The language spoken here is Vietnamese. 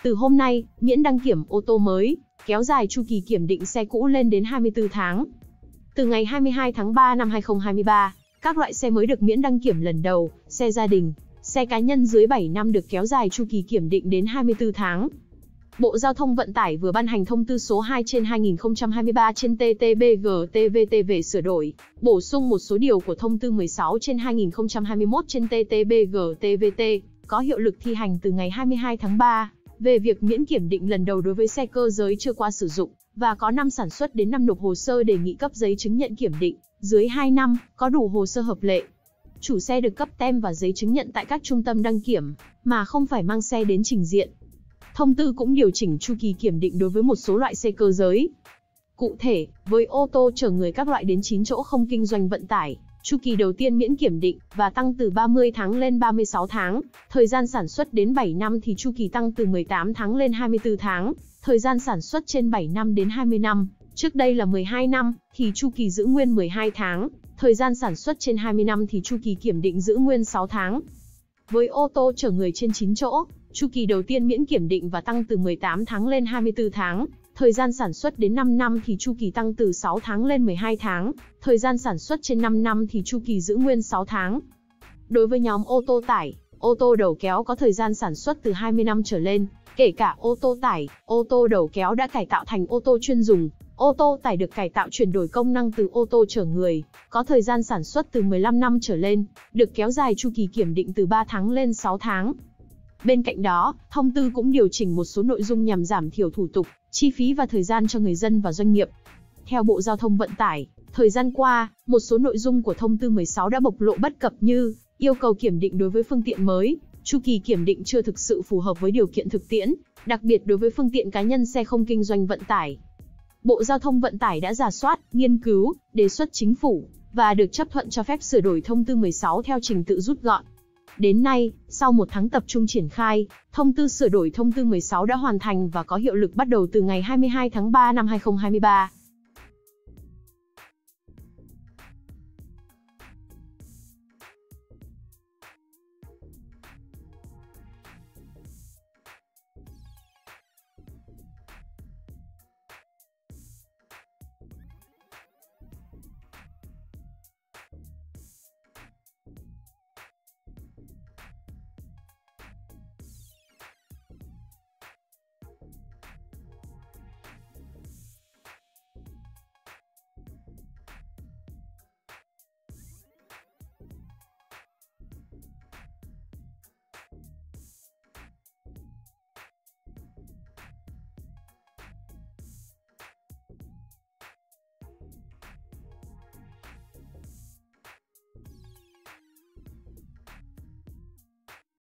Từ hôm nay, miễn đăng kiểm ô tô mới, kéo dài chu kỳ kiểm định xe cũ lên đến 24 tháng. Từ ngày 22 tháng 3 năm 2023, các loại xe mới được miễn đăng kiểm lần đầu, xe gia đình, xe cá nhân dưới 7 năm được kéo dài chu kỳ kiểm định đến 24 tháng. Bộ Giao thông Vận tải vừa ban hành thông tư số 2/2023 trên TT-BG-TVT về sửa đổi, bổ sung một số điều của thông tư 16/2021 trên TT-BG-TVT, có hiệu lực thi hành từ ngày 22 tháng 3, về việc miễn kiểm định lần đầu đối với xe cơ giới chưa qua sử dụng, và có năm sản xuất đến năm nộp hồ sơ đề nghị cấp giấy chứng nhận kiểm định, dưới 2 năm, có đủ hồ sơ hợp lệ. Chủ xe được cấp tem và giấy chứng nhận tại các trung tâm đăng kiểm, mà không phải mang xe đến trình diện. Thông tư cũng điều chỉnh chu kỳ kiểm định đối với một số loại xe cơ giới. Cụ thể, với ô tô chở người các loại đến 9 chỗ không kinh doanh vận tải, chu kỳ đầu tiên miễn kiểm định và tăng từ 30 tháng lên 36 tháng, thời gian sản xuất đến 7 năm thì chu kỳ tăng từ 18 tháng lên 24 tháng, thời gian sản xuất trên 7 năm đến 20 năm, trước đây là 12 năm, thì chu kỳ giữ nguyên 12 tháng, thời gian sản xuất trên 20 năm thì chu kỳ kiểm định giữ nguyên 6 tháng. Với ô tô chở người trên 9 chỗ, chu kỳ đầu tiên miễn kiểm định và tăng từ 18 tháng lên 24 tháng, thời gian sản xuất đến 5 năm thì chu kỳ tăng từ 6 tháng lên 12 tháng, thời gian sản xuất trên 5 năm thì chu kỳ giữ nguyên 6 tháng. Đối với nhóm ô tô tải, ô tô đầu kéo có thời gian sản xuất từ 20 năm trở lên, kể cả ô tô tải, ô tô đầu kéo đã cải tạo thành ô tô chuyên dùng, ô tô tải được cải tạo chuyển đổi công năng từ ô tô chở người, có thời gian sản xuất từ 15 năm trở lên, được kéo dài chu kỳ kiểm định từ 3 tháng lên 6 tháng. Bên cạnh đó, thông tư cũng điều chỉnh một số nội dung nhằm giảm thiểu thủ tục, chi phí và thời gian cho người dân và doanh nghiệp. Theo Bộ Giao thông Vận tải, thời gian qua, một số nội dung của thông tư 16 đã bộc lộ bất cập như yêu cầu kiểm định đối với phương tiện mới, chu kỳ kiểm định chưa thực sự phù hợp với điều kiện thực tiễn, đặc biệt đối với phương tiện cá nhân xe không kinh doanh vận tải. Bộ Giao thông Vận tải đã rà soát, nghiên cứu, đề xuất chính phủ, và được chấp thuận cho phép sửa đổi thông tư 16 theo trình tự rút gọn. Đến nay, sau 1 tháng tập trung triển khai, thông tư sửa đổi thông tư 16 đã hoàn thành và có hiệu lực bắt đầu từ ngày 22 tháng 3 năm 2023.